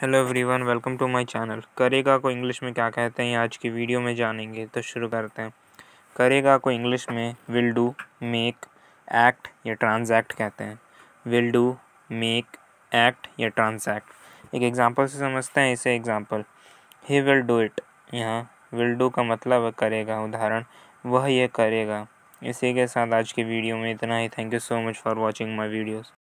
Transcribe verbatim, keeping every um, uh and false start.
Hello everyone, welcome to my channel. करेगा को English में क्या कहते हैं आज की वीडियो में जानेंगे, तो शुरू करते हैं। करेगा को इंग्लिश में विल डू, मेक, एक्ट या ट्रांजैक्ट कहते हैं। विल डू, मेक, एक्ट या ट्रांजैक्ट। एक एग्जांपल से समझते हैं इसे। Example, he will do it. यहाँ विल डू का मतलब है करेगा। उदाहरण, वह ये करेगा। इसी के साथ आज की वीडियो में इतना ही। Thank you so much for watching my videos.